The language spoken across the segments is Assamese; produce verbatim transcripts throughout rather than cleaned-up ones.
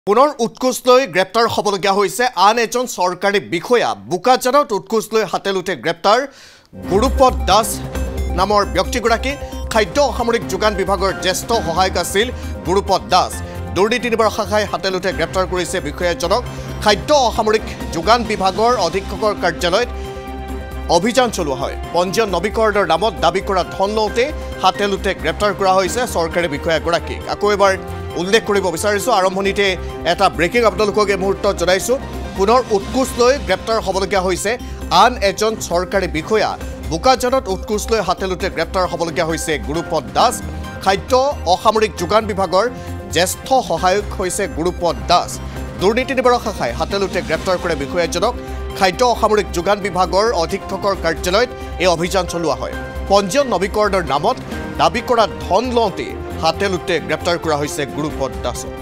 পুনৰ উৎকোচ লৈ গ্ৰেপ্তাৰ হ'বলগীয়া হৈছে আন এজন চৰকাৰী বিষয়া বুকাজানত উৎকোচ লৈ হাতেলুতে গ্ৰেপ্তাৰ গুৰুপদ দাস নামৰ ব্যক্তিগৰাকী খাদ্য অসামৰিক যোগান বিভাগৰ জ্যেষ্ঠ সহায়ক আছিল গুৰুপদ দাস দুৰ্নীতি নিবাৰক শাখাই হাতেলুতে গ্ৰেপ্তাৰ কৰিছে বিষয়াজনক খাদ্য অসামৰিক যোগান বিভাগৰ অধীক্ষকৰ কাৰ্যালয়ত অভিযান চলোৱা হয় পঞ্জীয়ন নৱীকৰণৰ নামত দাবী কৰা ধন লওঁতে হাতেলুতে গ্ৰেপ্তাৰ কৰা হৈছে চৰকাৰী বিষয়াগৰাকীক আকৌ এবাৰ উল্লেখ কৰিব বিচাৰিছো আৰম্ভণিতে এটা ব্ৰেকিং আপোনালোকক এই মুহূৰ্তত জনাইছো পুনৰ উৎকোচ লৈ গ্ৰেপ্তাৰ হ'বলগীয়া হৈছে আন এজন চৰকাৰী বিষয়া বুকাজানত উৎকোচ লৈ হাতেলুতে গ্ৰেপ্তাৰ হ'বলগীয়া হৈছে গুৰুপদ দাস খাদ্য অসামৰিক যোগান বিভাগৰ জ্যেষ্ঠ সহায়ক হৈছে গুৰুপদ দাস দুৰ্নীতি নিবাৰক শাখাই হাতেলুতে গ্ৰেপ্তাৰ কৰে বিষয়াজনক খাদ্য অসামৰিক যোগান বিভাগৰ অধীক্ষকৰ কাৰ্যালয়ত এই অভিযান চলোৱা হয় পঞ্জীয়ন নৱীকৰণৰ নামত দাবী কৰা ধন লওঁতে হাতেলুতে গ্ৰেপ্তাৰ কৰা হৈছে গুৰুপদ দাসক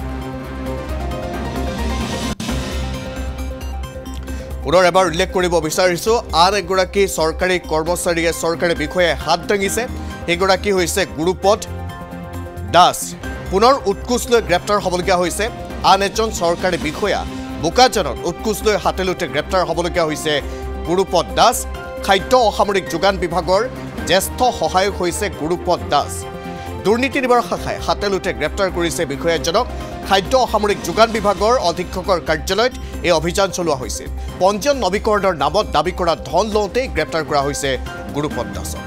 পুনৰ এবাৰ উল্লেখ কৰিব বিচাৰিছো আন এগৰাকী চৰকাৰী কৰ্মচাৰীয়ে চৰকাৰী বিষয়াই হাত দাঙিছে এগৰাকী হৈছে গুৰুপদ দাস পুনৰ উৎকোচ লৈ গ্ৰেপ্তাৰ হ'বলগীয়া হৈছে আন এজন চৰকাৰী বিষয়া বুকাজানত উৎকোচ লৈ হাতেলুতে গ্ৰেপ্তাৰ হ'বলগীয়া হৈছে গুৰুপদ দাস খাদ্য অসামৰিক যোগান বিভাগৰ জ্যেষ্ঠ সহায়ক হৈছে গুৰুপদ দাস দুৰ্নীতি নিবাৰক শাখাই হাতেলুতে গ্ৰেপ্তাৰ কৰিছে বিষয়াজনক খাদ্য অসামৰিক যোগান বিভাগৰ অধীক্ষকৰ কাৰ্যালয়ত এই অভিযান চলোৱা হৈছিল পঞ্জীয়ন নৱীকৰণৰ নামত দাবী কৰা ধন লওঁতে গ্ৰেপ্তাৰ কৰা হৈছে গুৰুপদ দাসক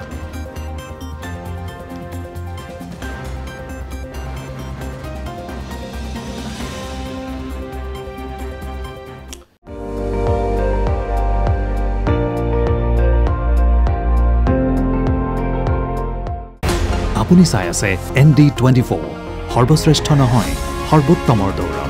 আপুনি চাই আছে এন ডি টুৱেণ্টি ফ'ৰ সৰ্বশ্ৰেষ্ঠ নহয় সৰ্বোত্তমৰ দৌৰা